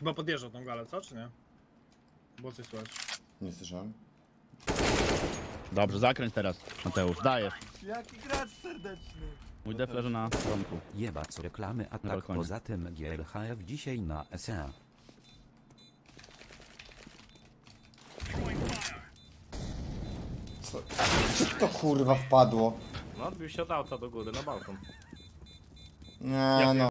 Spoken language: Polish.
Chyba podjeżdżał tą galę, co? Czy nie? Było coś słychać. Nie słyszałem. Dobrze, zakręć teraz, Mateusz, dajesz. Jaki gracz serdeczny. Mój def leży na frontu. Jebać reklamy, a tak balkonie. poza tym GLHF dzisiaj na SEA. Co? Gdzie to kurwa wpadło? No odbił się od auta do góry, na balkon. Nie no.